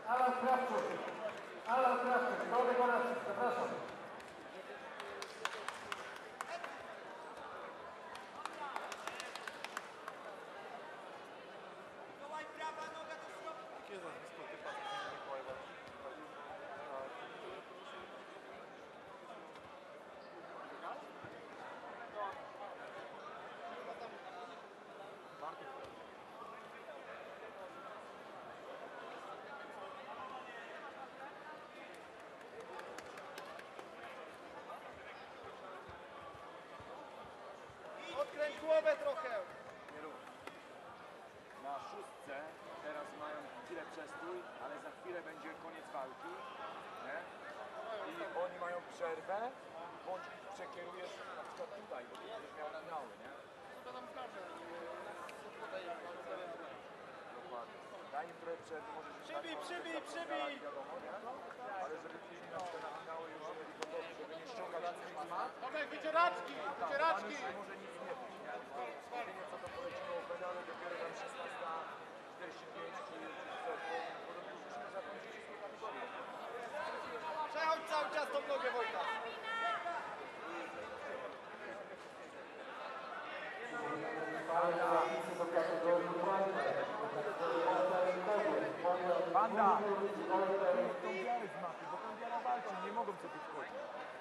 Alan Krawczyk. Alan Krawczyk, do dekoracji, zapraszam. Odkręć głowę trochę! Na szóstce teraz mają chwilę przestój, ale za chwilę będzie koniec walki, nie? I oni mają przerwę, bądź przekierujesz na przykład tutaj, bo tu będziesz miał finały, nie? To nam każe. Dokładnie. Daj im trochę przerwy, możesz im Przybij! wiadomo, nie? Ale żeby później na przykład na finały już mieli gotowi, żeby nie ściągać nic. Tomek, wycieraczki! Wycieraczki! Może nic nie być, nie? Jedynie co to polecimy o pedale, dopiero tam 16:45 czy coś, bo już musimy zakończyć z nogami. Przechodź cały czas tą nogę, Wojta! Banda! To biały z mapy, bo tam biała walczy, nie mogą sobie wchodzić.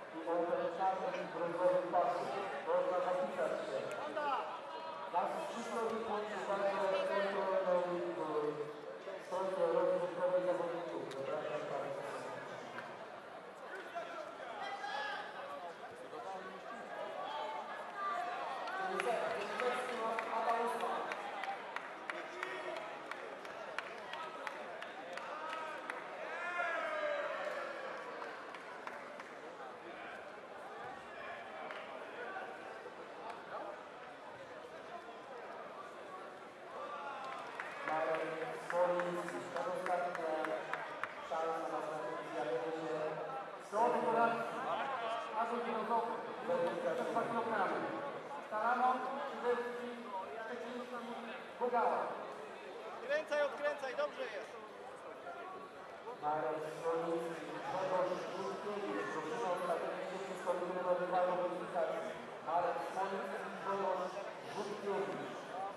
Do dekoracji. Azul filozofu. Przez 2 kg. Staramon, Szybewski, Szczeciński, Bugała. Kręcaj, odkręcaj, dobrze jest! Marek Słonicki, Grzegorz Żółkiewicz, drużyna ostatecznie przystąpimy do rywalną weryfikacji. Marek Słonicki, Grzegorz Żółkiewicz.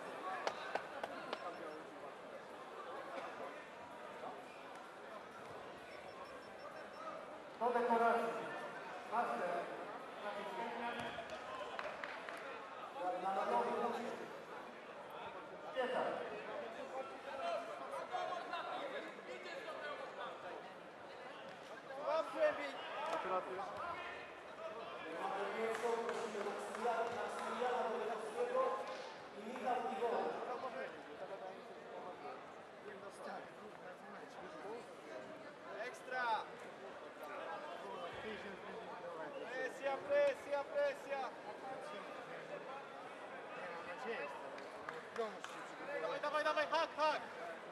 Do dekoracji. Master. Na narodowy musi. Piekar. Odkłębić! Ekstra! Presja, presja, presja! Dawaj, dawaj, dawaj, hak, hak!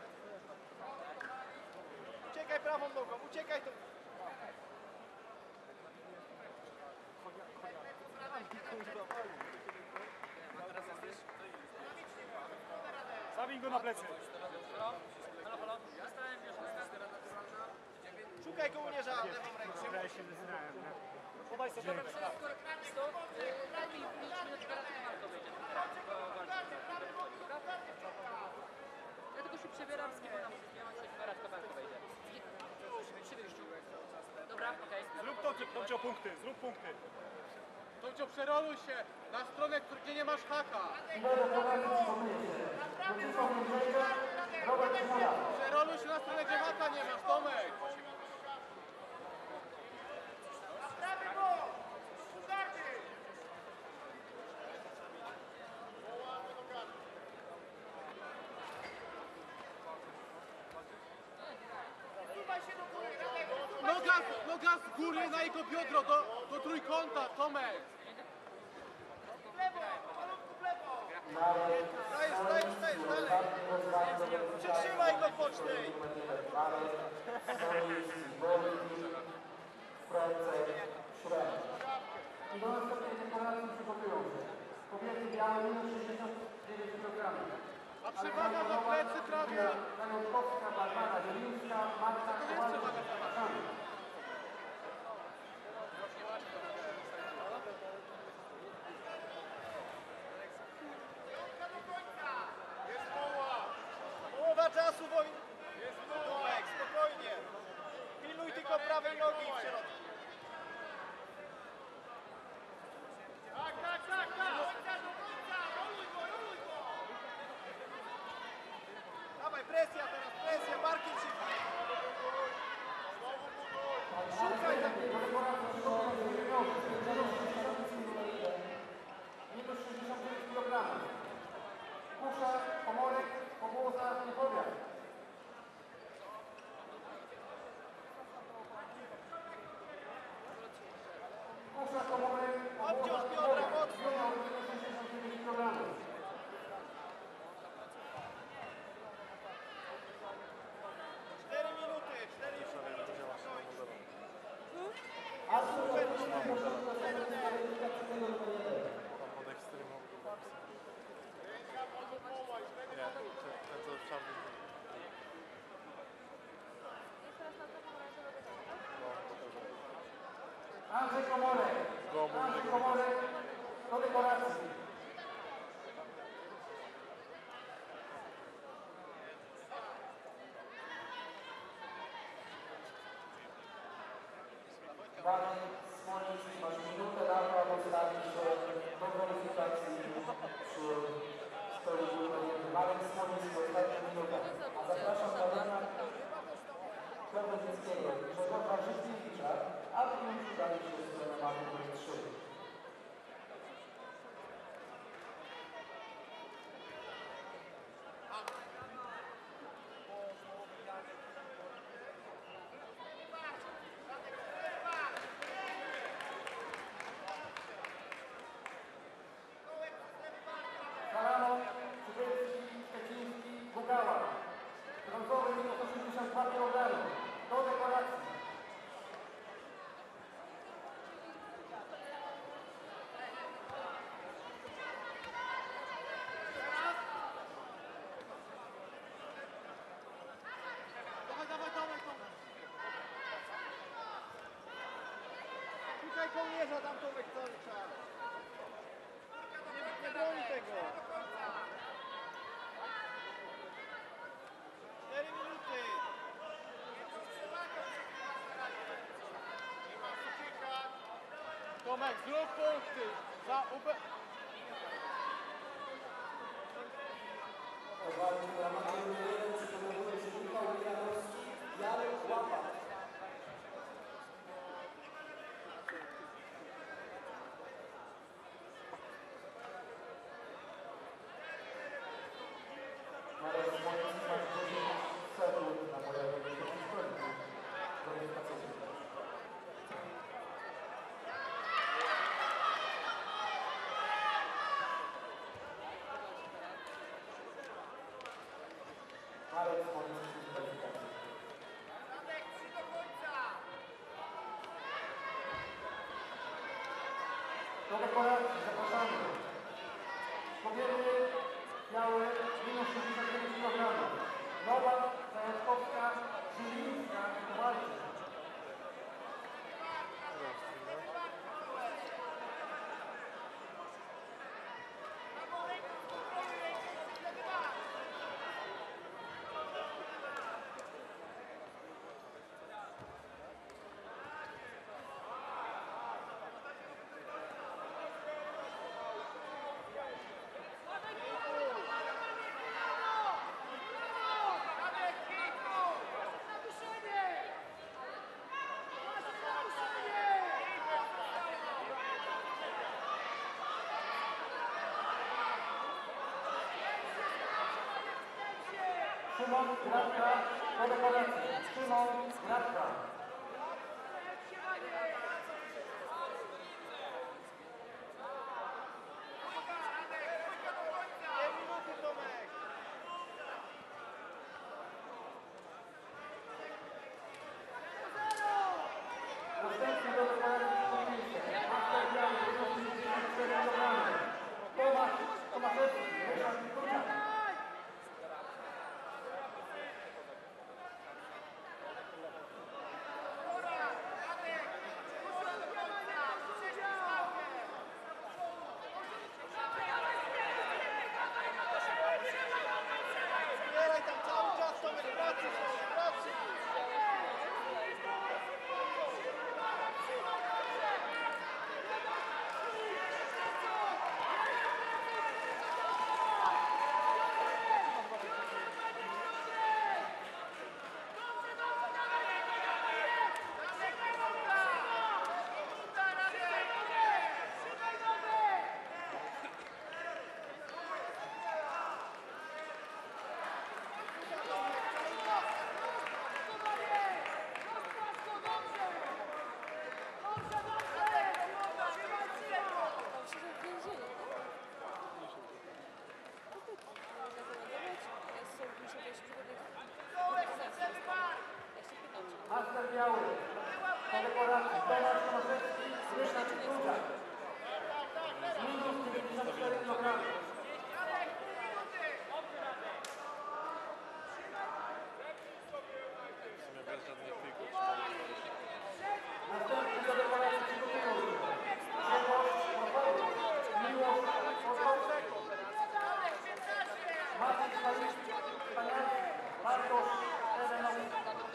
Uciekaj prawą nogą, uciekaj tu! Zabij go na plecy. Szukaj kołnierza lewą ręką. Ja się wyznałem. Podaj sobie. Lepiej 5 minut teraz nie warto będzie. Ja tylko się przebieram, z kim nam teraz kamerka wejdzie. Przy wyjściu. Dobra, okej. Zrób to, Tomcio, punkty. Zrób punkty. Tomcio, przeroluj się na stronę, gdzie nie masz haka. Przeroluj się na stronę, gdzie haka nie masz, Tomek. Noga z góry na jego biodro do trójkąta, Tomek! W lewo, malutku w lewo! Stajesz, dalej! Przytrzymaj go pocznej! I do następnej dekoracji przygotowują się. Kobiety białe minus 69 kg. A przewaga za plecy prawie! Zajątkowska, Barbara Zielińska, Marta przesuwaj. Tomek, spokojnie. Pilnuj tylko prawej nogi w środku. Tak. Dawaj, presja teraz, presja, barkiem się. Szukaj takiego. Minus 69 kg. Kusza, komorek, oboza, niepowiat. Kusza, komorek, Obciąż biodra mocno. minus 69 kg. Andrzej Komorek. Andrzej Komorek do dekoracji. Dany Smoliński, masz minutę na to, aby ustawić się do kwalifikacji przy stoliku numer 1. Marek Smoliński, ostatnia minuta. A zapraszam na Lena Klewonickiego i Grzegorza Żytkiewicza, aby już udali się w stronę mapy numer 3. Kalano, Przybylski, Szczeciński, Bugała. Brązowy minus 82 kg. Do dekoracji. Dawaj, Tomek. Szukaj kołnierza tam, Tomek, cały czas. Nie broń tego. 4 minuty. Tomek, zrób punkty. Za Uwagi dla mapy numer 1 przygotowuje się Michał Janowski, Jarek Łapa. Marek Smoliński ma 10 sekund na pojawienie się w stoliku. Kwalifikacyjnej. Marek Smoliński z kwalifikacji. Do dekoracji zapraszamy. Kobiety miały minus 69 kg. Nowak, Zajączkowska, Żylińska i Kowalczyk. Szymon Gratka do dekoracji. Szymon Gratka. Następnie do dekoracji Szymonińskie. Master Biały, 84 kg. Tomaszewski, Ryszard Kurczak. Bartosz Erenowicz.